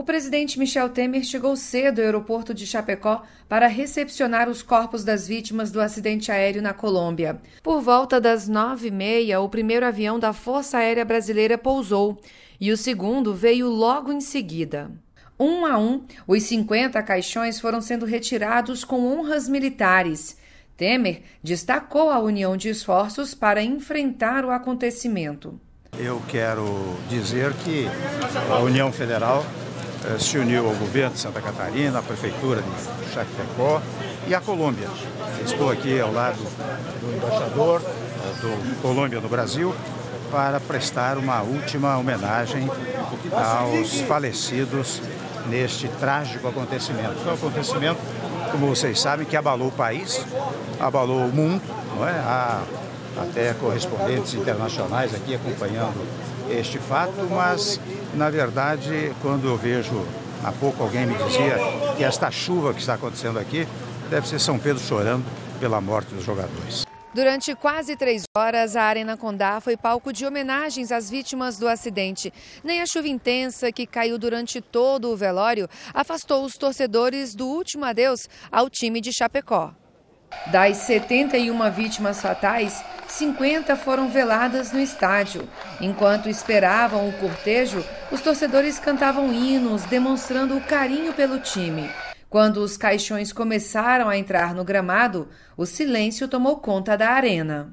O presidente Michel Temer chegou cedo ao aeroporto de Chapecó para recepcionar os corpos das vítimas do acidente aéreo na Colômbia. Por volta das 9h30, o primeiro avião da Força Aérea Brasileira pousou e o segundo veio logo em seguida. Um a um, os 50 caixões foram sendo retirados com honras militares. Temer destacou a união de esforços para enfrentar o acontecimento. Eu quero dizer que a União Federal se uniu ao governo de Santa Catarina, à Prefeitura de Chapecó e à Colômbia. Estou aqui ao lado do embaixador do Colômbia no Brasil para prestar uma última homenagem aos falecidos neste trágico acontecimento. Foi um acontecimento, como vocês sabem, que abalou o país, abalou o mundo, não é? Há até correspondentes internacionais aqui acompanhando este fato, mas, na verdade, quando eu vejo, há pouco alguém me dizia que esta chuva que está acontecendo aqui deve ser São Pedro chorando pela morte dos jogadores. Durante quase 3 horas, a Arena Condá foi palco de homenagens às vítimas do acidente. Nem a chuva intensa que caiu durante todo o velório afastou os torcedores do último adeus ao time de Chapecó. Das 71 vítimas fatais, 50 foram veladas no estádio. Enquanto esperavam o cortejo, os torcedores cantavam hinos, demonstrando o carinho pelo time. Quando os caixões começaram a entrar no gramado, o silêncio tomou conta da arena.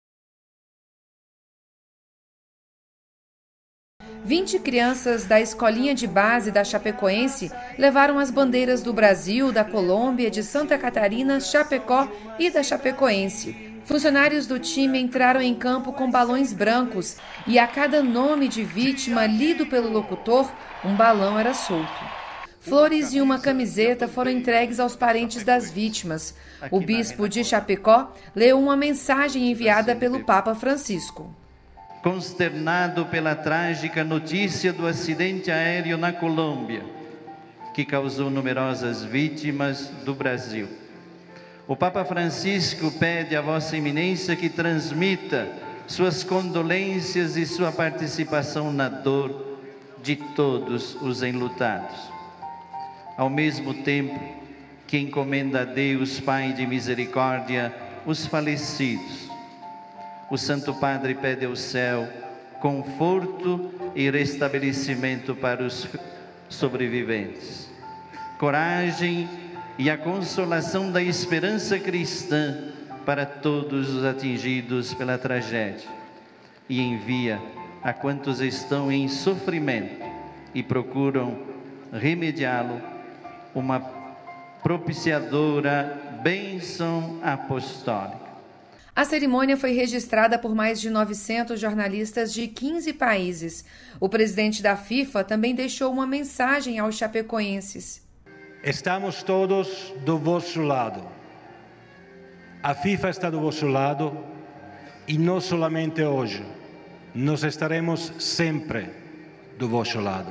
20 crianças da escolinha de base da Chapecoense levaram as bandeiras do Brasil, da Colômbia, de Santa Catarina, Chapecó e da Chapecoense. Funcionários do time entraram em campo com balões brancos e a cada nome de vítima lido pelo locutor, um balão era solto. Flores e uma camiseta foram entregues aos parentes das vítimas. O bispo de Chapecó leu uma mensagem enviada pelo Papa Francisco. Consternado pela trágica notícia do acidente aéreo na Colômbia, que causou numerosas vítimas do Brasil, o Papa Francisco pede a Vossa Eminência que transmita suas condolências e sua participação na dor de todos os enlutados. Ao mesmo tempo que encomenda a Deus, Pai de misericórdia, os falecidos, o Santo Padre pede ao céu conforto e restabelecimento para os sobreviventes, coragem e a consolação da esperança cristã para todos os atingidos pela tragédia, e envia a quantos estão em sofrimento e procuram remediá-lo uma propiciadora bênção apostólica. A cerimônia foi registrada por mais de 900 jornalistas de 15 países. O presidente da FIFA também deixou uma mensagem aos chapecoenses. Estamos todos do vosso lado. A FIFA está do vosso lado e não somente hoje. Nós estaremos sempre do vosso lado.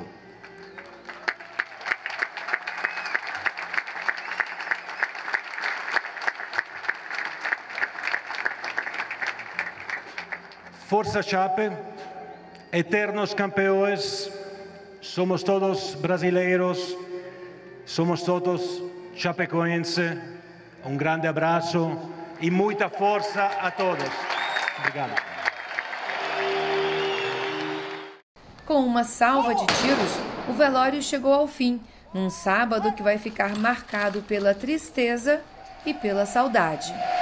Força Chape, eternos campeões, somos todos brasileiros, somos todos chapecoenses. Um grande abraço e muita força a todos. Obrigado. Com uma salva de tiros, o velório chegou ao fim, num sábado que vai ficar marcado pela tristeza e pela saudade.